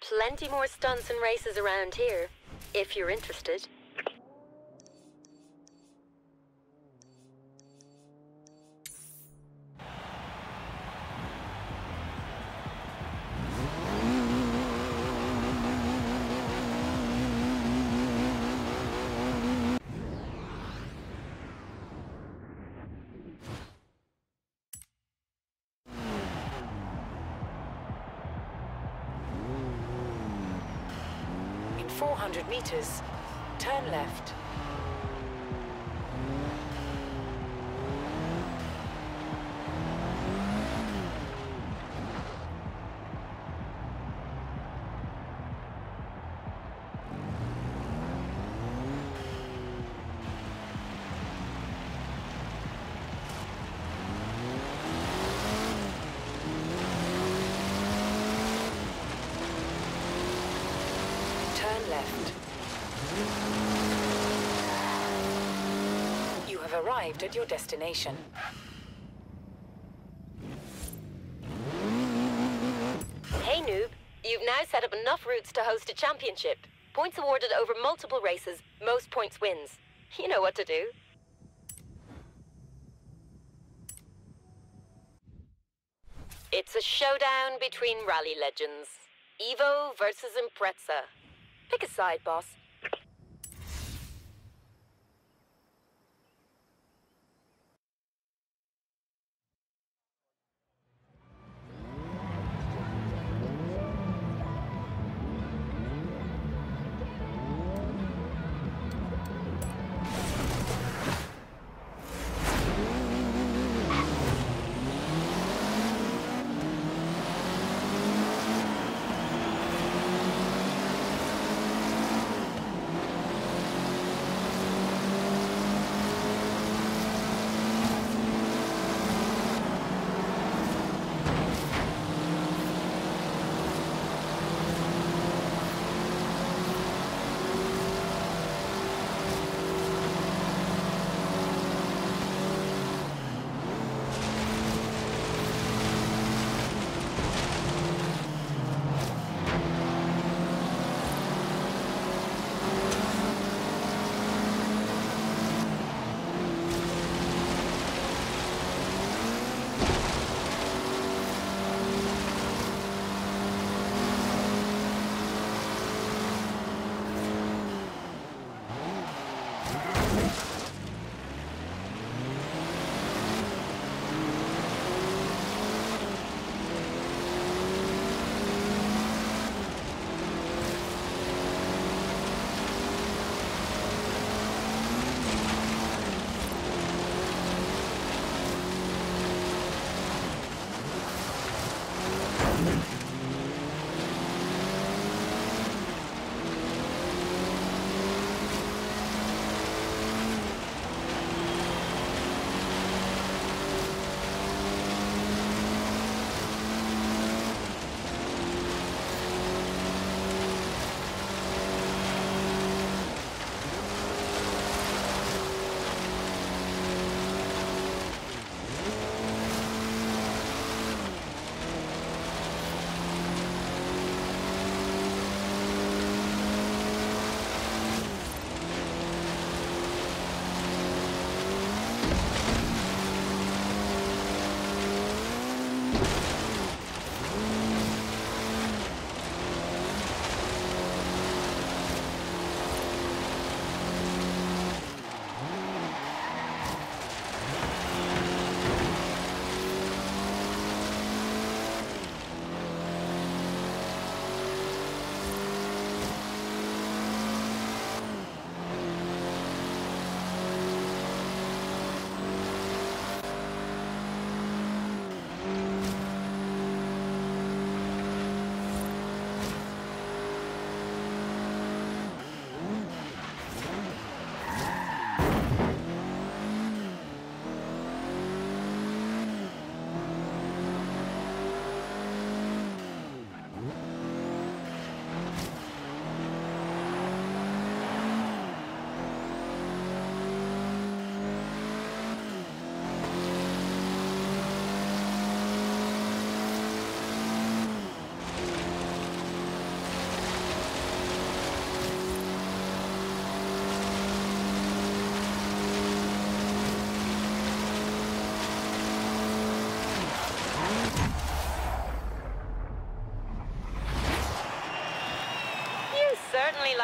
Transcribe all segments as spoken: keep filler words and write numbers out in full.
plenty more stunts and races around here, if you're interested. four hundred meters, turn left. Left. You have arrived at your destination. Hey noob, you've now set up enough routes to host a championship. Points awarded over multiple races, most points wins. You know what to do. It's a showdown between rally legends. Evo versus Impreza. Pick a side, boss.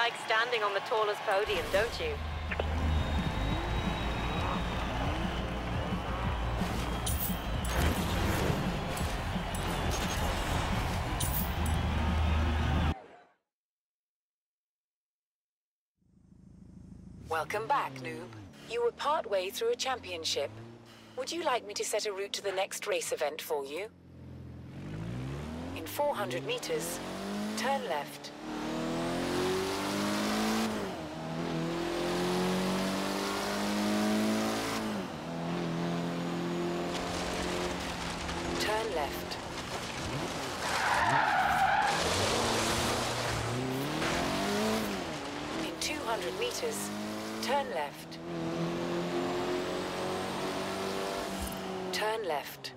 like standing on the tallest podium, don't you? Welcome back, noob. You were partway through a championship. Would you like me to set a route to the next race event for you? In four hundred meters, turn left. Turn left. In two hundred meters, turn left. Turn left.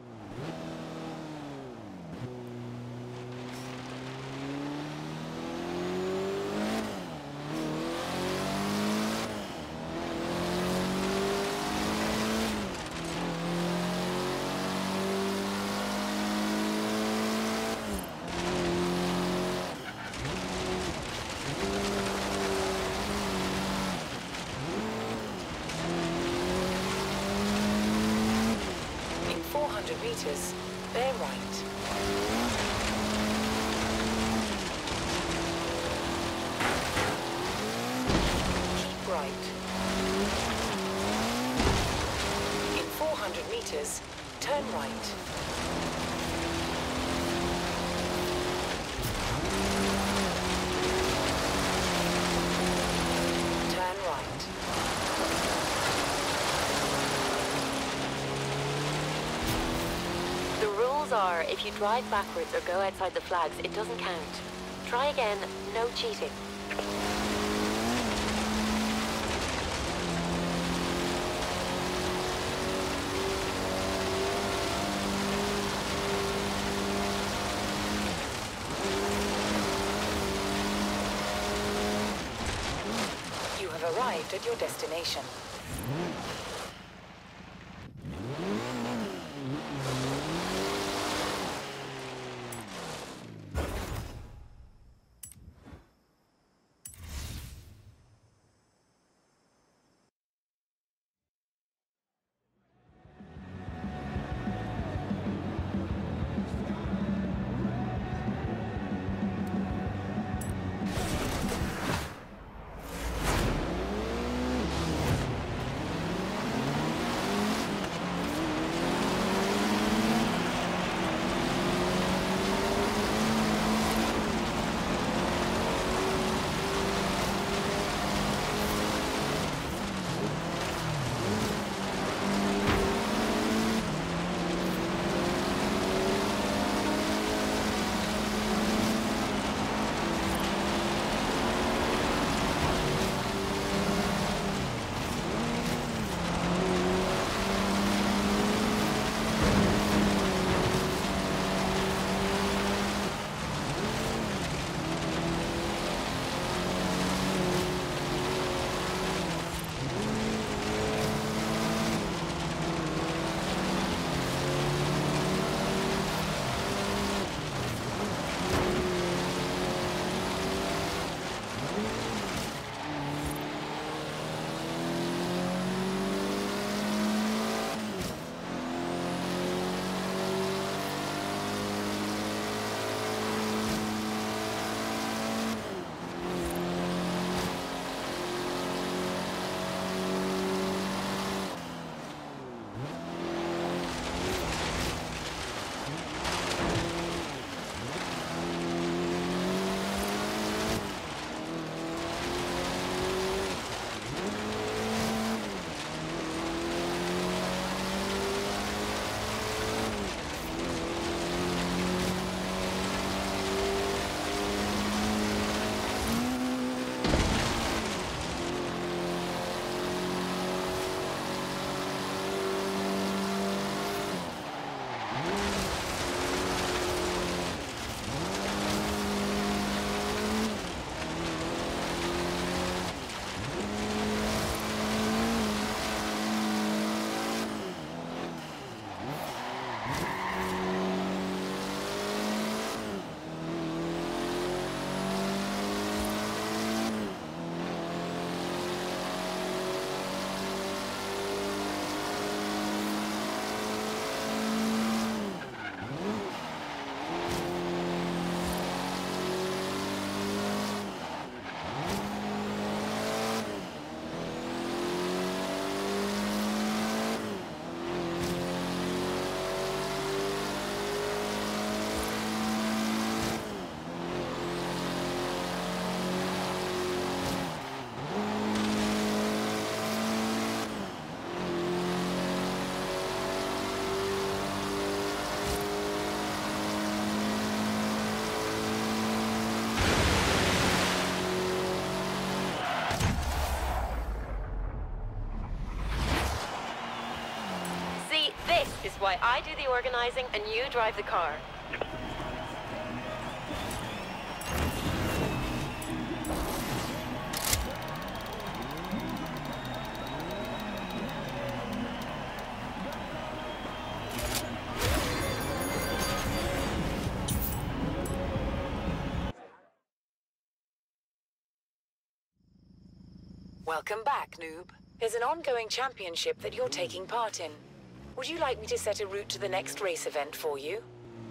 Meters, bear right. Keep right. In four hundred meters, turn right. Turn right. The rules are, if you drive backwards or go outside the flags, it doesn't count. Try again, no cheating. You have arrived at your destination. why I do the organizing and you drive the car. Welcome back, noob. There's an ongoing championship that you're taking part in. Would you like me to set a route to the next race event for you?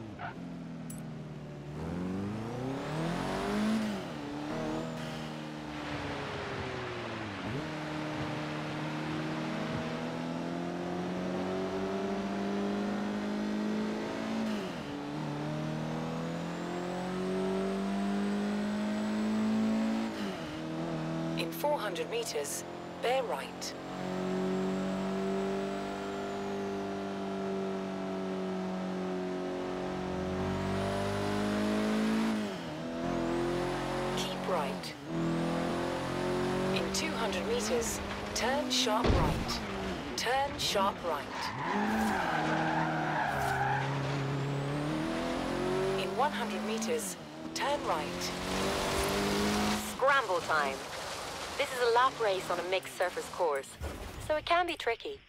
In four hundred meters, bear right. Keep right. In two hundred meters, turn sharp right. Turn sharp right. In one hundred meters, turn right. Scramble time. This is a lap race on a mixed surface course, so it can be tricky.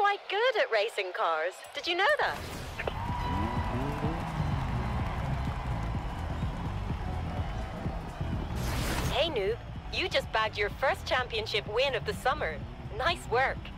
quite good at racing cars. Did you know that? Hey, Noob. You just bagged your first championship win of the summer. Nice work.